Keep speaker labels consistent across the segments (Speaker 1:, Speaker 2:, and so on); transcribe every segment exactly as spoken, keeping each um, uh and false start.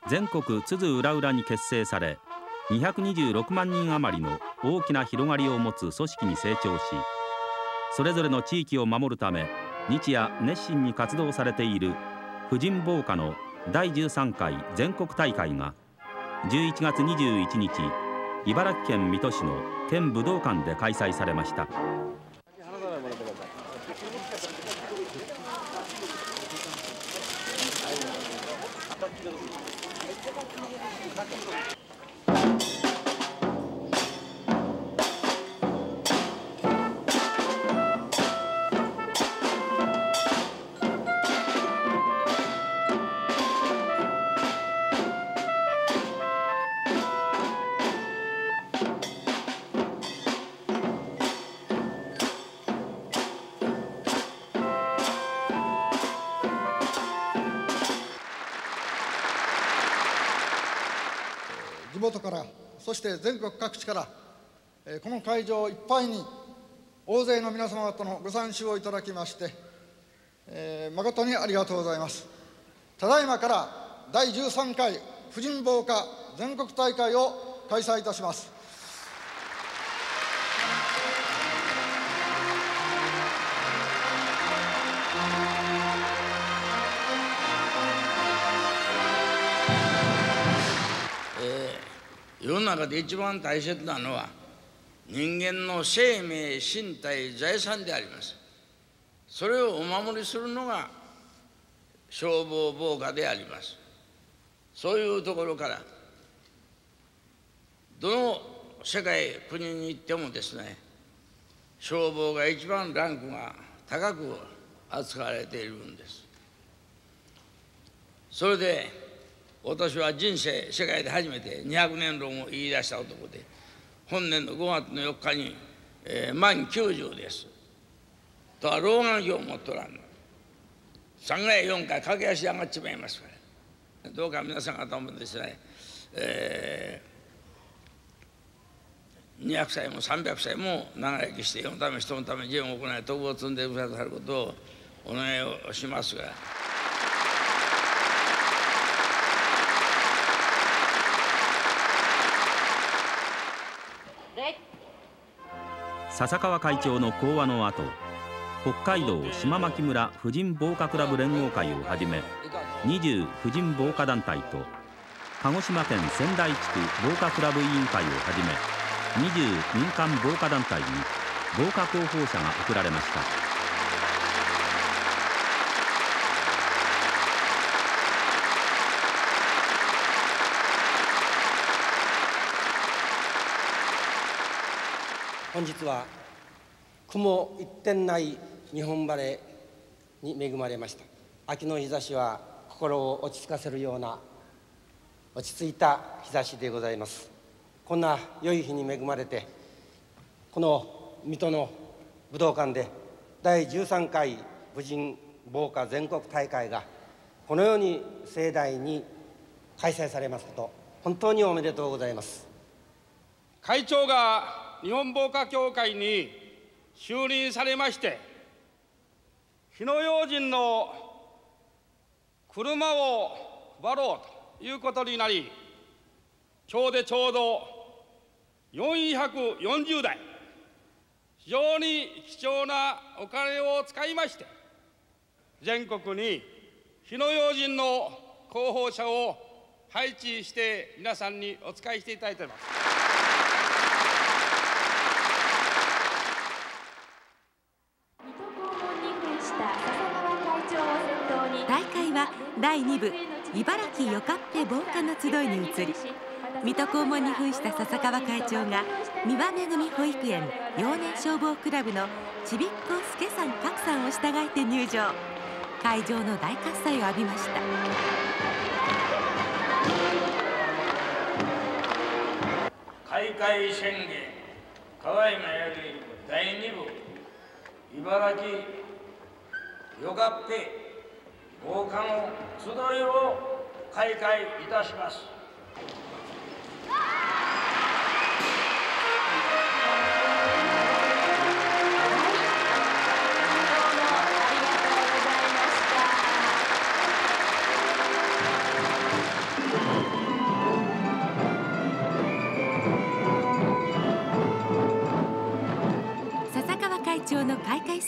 Speaker 1: 全国津々浦々に結成され、にひゃくにじゅうろくまんにん余りの大きな広がりを持つ組織に成長し、それぞれの地域を守るため日夜熱心に活動されている婦人防火のだいじゅうさんかい全国大会がじゅういちがつにじゅういちにち、茨城県水戸市の県武道館で開催されました。
Speaker 2: 地元から、そして全国各地から、この会場いっぱいに大勢の皆様方のご参集をいただきまして、えー、誠にありがとうございます。ただいまからだいじゅうさんかい婦人防火全国大会を開催いたします。
Speaker 3: 世の中で一番大切なのは人間の生命、身体、財産であります。それをお守りするのが消防防火であります。そういうところからどの世界国に行ってもですね、消防が一番ランクが高く扱われているんです。それで私は人生世界で初めてにひゃくねん論を言い出した男で、本年のごがつのよっかに、えー、満きゅうじゅうです。とは老眼鏡を持っとらんの。さんかいよんかい駆け足上がっちまいますから。どうか皆さん方もですね、えー、にひゃくさいもさんびゃくさいも長生きして世のため人のため慈善を行い徳を積んでくださることをお願いをしますが。
Speaker 1: 笹川会長の講話の後、北海道島牧村婦人防火クラブ連合会をはじめにじゅう婦人防火団体と鹿児島県仙台地区防火クラブ委員会をはじめにじゅう民間防火団体に防火広報車が贈られました。
Speaker 4: 本日は雲一点ない日本晴れに恵まれました。秋の日差しは心を落ち着かせるような落ち着いた日差しでございます。こんな良い日に恵まれて、この水戸の武道館でだいじゅうさんかい婦人防火全国大会がこのように盛大に開催されますこと、本当におめでとうございます。
Speaker 5: 会長が日本防火協会に就任されまして、火の用心の車を配ろうということになり、今日でちょうどよんひゃくよんじゅうだい、非常に貴重なお金を使いまして、全国に火の用心の広報車を配置して皆さんにお使いしていただいております。
Speaker 6: 大会はだいにぶ茨城よかっぺ防火の集いに移り、水戸黄門に扮した笹川会長が三輪恵保育園幼年消防クラブのちびっこ助さん賀来さんを従えて入場。会場の大喝采を浴びました。
Speaker 3: 開会宣言ただいまよりだいにぶ茨城よかっぺ防火の集いを開会いたします。
Speaker 6: どうもありがとうございました。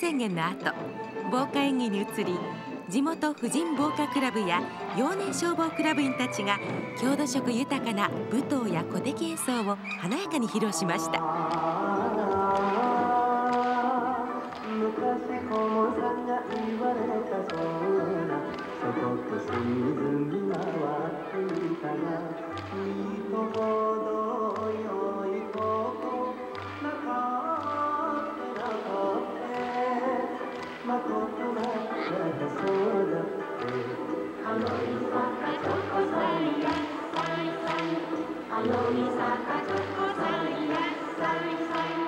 Speaker 6: 宣言の後、防火演技に移り、地元婦人防火クラブや幼年消防クラブ員たちが郷土色豊かな舞踏や鼓笛演奏を華やかに披露しました。昔こもさんが言われたそうな、そこと沈み回っていたが、いいとこどよいことなかってなかってまことなってそうだって、あのいさかちょこさいやさいさい、あのいさかちょこさいやさいさい。